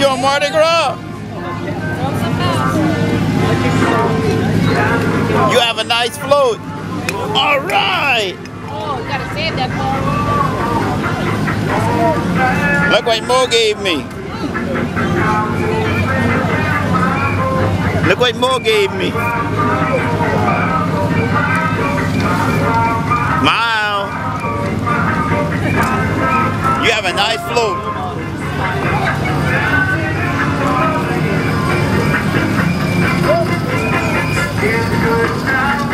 You on Mardi Gras? You have a nice float. All right. Oh, you gotta save that phone. Look what Mo gave me. Look what Mo gave me. Smile. You have a nice float.